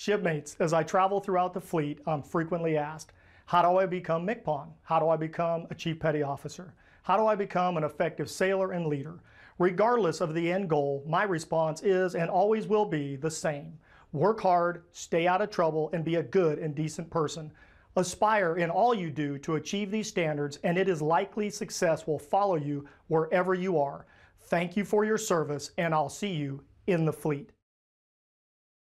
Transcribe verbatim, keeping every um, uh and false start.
Shipmates, as I travel throughout the fleet, I'm frequently asked, how do I become M C P O N? How do I become a Chief Petty Officer? How do I become an effective sailor and leader? Regardless of the end goal, my response is and always will be the same. Work hard, stay out of trouble, and be a good and decent person. Aspire in all you do to achieve these standards, and it is likely success will follow you wherever you are. Thank you for your service, and I'll see you in the fleet.